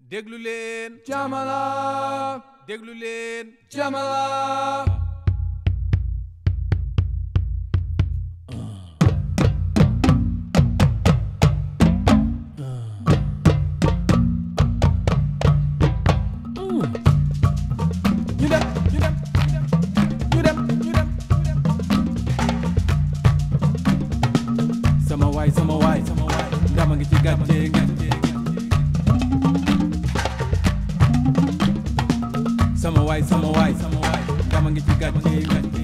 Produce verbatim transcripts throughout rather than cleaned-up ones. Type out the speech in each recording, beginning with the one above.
déglu leen Jamala déglu leen Jamala ñu dem ñu dem ñu dem ñu dem sama waay sama waay sama waay ndama ngi ci gàcce gàcce sama waay sama waay sama waay ndama ngi ci gàcce gàcce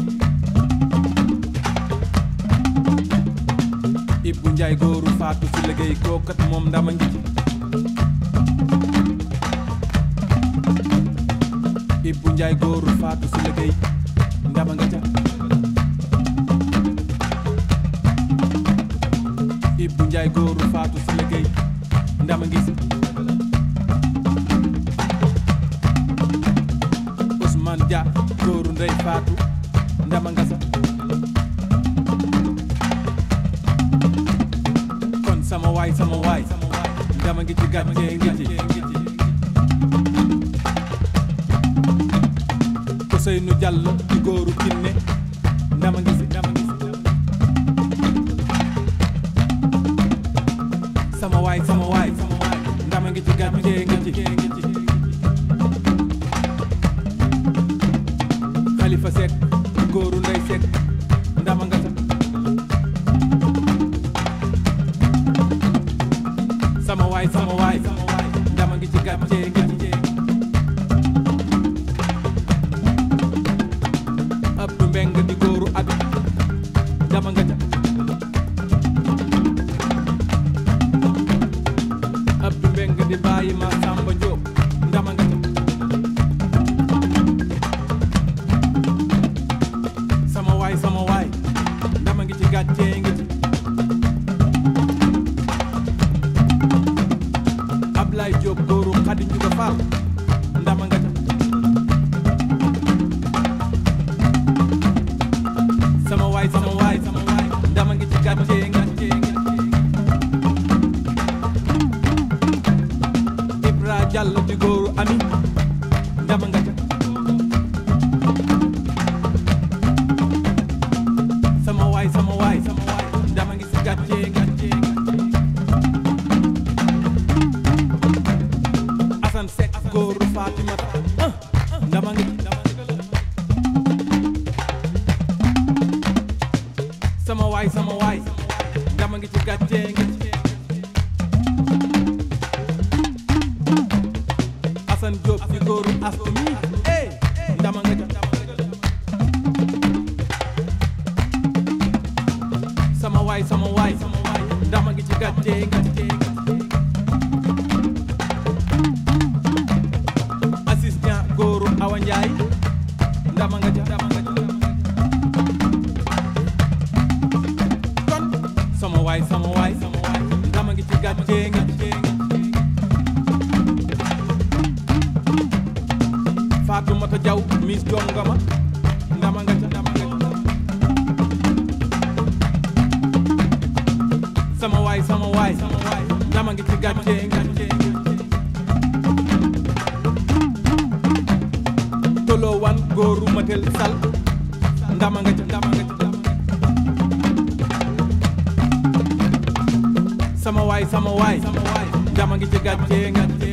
Ibou Ndiaye góoru faatu si liggéey kookat moom ndama ngi ci Ibou Ndiaye góoru faatu si liggéey ndama nga ca Ibou Ndiaye góoru faatu si liggéey ndama ngi si Ousmane Dia góoru ndey faatu ndama nga sa kon sama waay sama waay ndama ngi ci gàcce ngi ci Seynu Diallo di góoru kinne ndama ngi si ndama ngi si sama waay sama waay sama waay ndama ngi ci gàcce ngi ci Khalifa Seck góoru ndey Seck ndama nga sa sama waay sama waay sama waay ndama ngi ci gàcce ngi ci Abdou Mbeng di góoru abi ndama nga ca Abdou Mbeng di bàyyi Massamba Diop ndama nga ca sama waay sama waay ndama ngi ci gàcce ngi ci Ablaye Diop góoru Xadi Njuga Fall ndama nga ca sama waay sama waay sama waay ndama ngi ci gàcce gàcce Ibra Diallo di góoru ami ndama nga ca sama waay sama waay sama waay ndama ngi ci gàcce gàcce Assane Seck góoru Fatimata ndama ngi sama waay sama waay ndama ngi ci gàcce ngi ci Assane Diop di góoru astu mi eh ndama nga ca sama waay sama waay sama waay ndama ngi ci gàcce ngi ci assistant góoru Awa Ndiaye ndama nga ca sama waay sama waay sama waay ndama ngi ci gàcce ngi ci Fatoumata Diaw Miss Jongama ndama nga ca ndama nga ca sama waay sama waay sama waay ndama ngi ci gàcce ngi ci Tolo wan góoru Matel Sall ndama nga ca ndama nga ca sama waay sama waay sama waay ndama ngi ci gàcce gàcce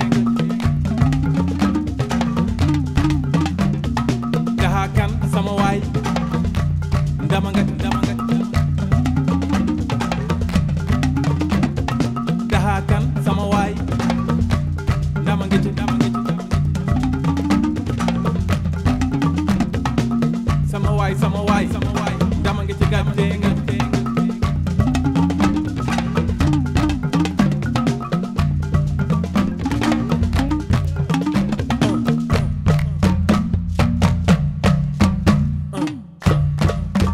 Gaha Kan sama waay ndama nga ndama nga Gaha Kan sama waay ndama ngi ci ndama ngi ci sama waay sama waay sama waay ndama ngi ci gàcce gàcce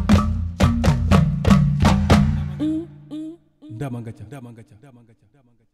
Dama nga ca dama nga ca dama nga ca